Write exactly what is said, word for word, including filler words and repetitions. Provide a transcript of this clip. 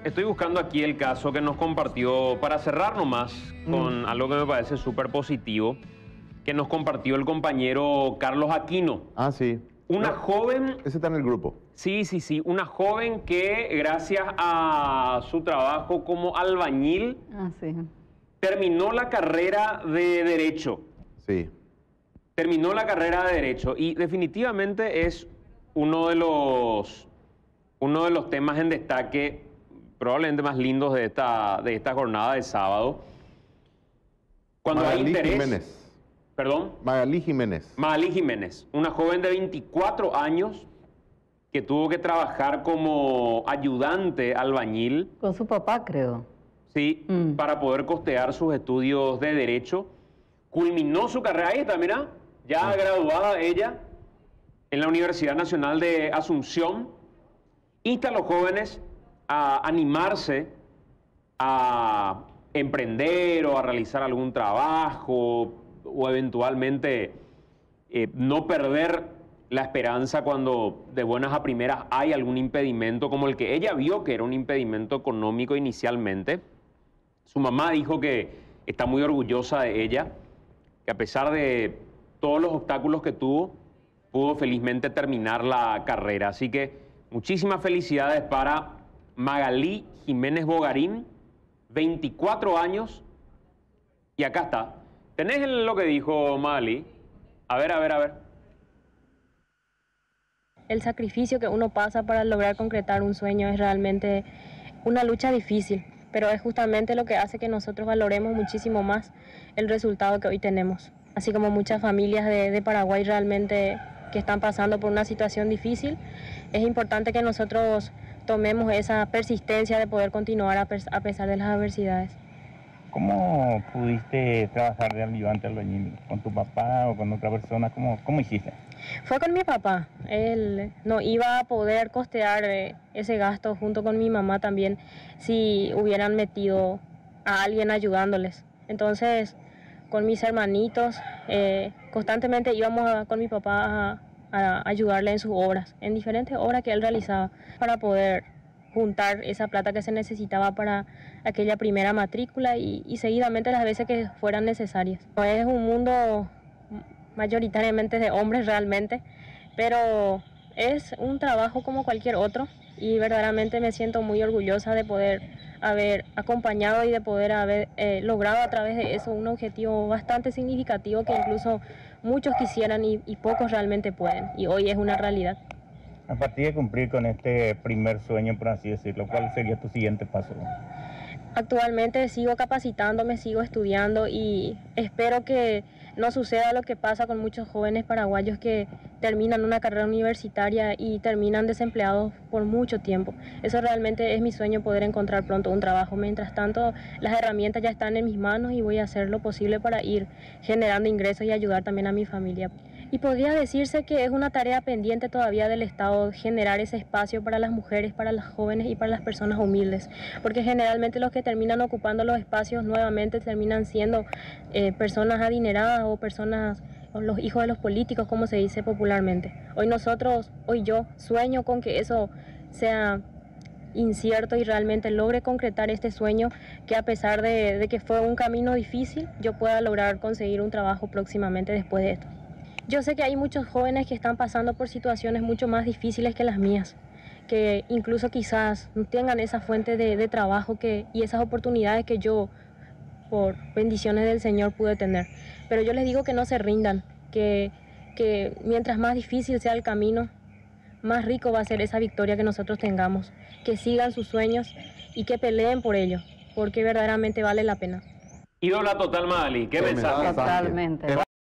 estoy buscando aquí el caso que nos compartió, para cerrar nomás, con Mm. algo que me parece súper positivo, que nos compartió el compañero Carlos Aquino. Ah, sí. Una No, joven... Ese está en el grupo. Sí, sí, sí. Una joven que, gracias a su trabajo como albañil, Ah, sí. terminó la carrera de Derecho. Sí. Terminó la carrera de Derecho y definitivamente es uno de los, uno de los temas en destaque, probablemente más lindos de esta, de esta jornada de sábado. Cuando hay Magalí interés... Jiménez. ¿Perdón? Magalí Jiménez. Magalí Jiménez, una joven de veinticuatro años que tuvo que trabajar como ayudante albañil, Con su papá, creo. sí, Mm. para poder costear sus estudios de Derecho. Culminó su carrera, ahí está, mira, ya graduada ella en la Universidad Nacional de Asunción. Insta a los jóvenes a animarse a emprender o a realizar algún trabajo o eventualmente eh, no perder la esperanza cuando de buenas a primeras hay algún impedimento como el que ella vio que era un impedimento económico inicialmente. Su mamá dijo que está muy orgullosa de ella, que a pesar de todos los obstáculos que tuvo, pudo felizmente terminar la carrera. Así que muchísimas felicidades para Magalí Jiménez Bogarín, veinticuatro años, y acá está. ¿Tenés lo que dijo Magalí? A ver, a ver, a ver. El sacrificio que uno pasa para lograr concretar un sueño es realmente una lucha difícil, pero es justamente lo que hace que nosotros valoremos muchísimo más el resultado que hoy tenemos. Así como muchas familias de, de Paraguay realmente que están pasando por una situación difícil, es importante que nosotros tomemos esa persistencia de poder continuar a, a pesar de las adversidades. ¿Cómo pudiste trabajar de ayudante albañil? ¿Con tu papá o con otra persona? ¿Cómo, cómo hiciste? Fue con mi papá. Él no iba a poder costear eh, ese gasto junto con mi mamá también si hubieran metido a alguien ayudándoles. Entonces, con mis hermanitos, eh, constantemente íbamos a, con mi papá a, a ayudarle en sus obras, en diferentes obras que él realizaba, para poder juntar esa plata que se necesitaba para aquella primera matrícula y, y seguidamente las veces que fueran necesarias. Es un mundo mayoritariamente de hombres realmente, pero es un trabajo como cualquier otro y verdaderamente me siento muy orgullosa de poder haber acompañado y de poder haber eh, logrado a través de eso un objetivo bastante significativo que incluso muchos quisieran y, y pocos realmente pueden, y hoy es una realidad. A partir de cumplir con este primer sueño, por así decirlo, ¿cuál sería tu siguiente paso? Actualmente sigo capacitándome, sigo estudiando y espero que no suceda lo que pasa con muchos jóvenes paraguayos que terminan una carrera universitaria y terminan desempleados por mucho tiempo. Eso realmente es mi sueño, poder encontrar pronto un trabajo. Mientras tanto, las herramientas ya están en mis manos y voy a hacer lo posible para ir generando ingresos y ayudar también a mi familia. Y podría decirse que es una tarea pendiente todavía del Estado generar ese espacio para las mujeres, para las jóvenes y para las personas humildes, porque generalmente los que terminan ocupando los espacios nuevamente terminan siendo eh, personas adineradas o personas, o los hijos de los políticos, como se dice popularmente. Hoy nosotros, hoy yo, sueño con que eso sea incierto y realmente logre concretar este sueño, que a pesar de, de que fue un camino difícil, yo pueda lograr conseguir un trabajo próximamente después de esto. Yo sé que hay muchos jóvenes que están pasando por situaciones mucho más difíciles que las mías, que incluso quizás no tengan esa fuente de, de trabajo que, y esas oportunidades que yo, por bendiciones del Señor, pude tener. Pero yo les digo que no se rindan, que, que mientras más difícil sea el camino, más rico va a ser esa victoria que nosotros tengamos, que sigan sus sueños y que peleen por ello, porque verdaderamente vale la pena. Ídola total, Magalí, ¿qué mensaje? Totalmente.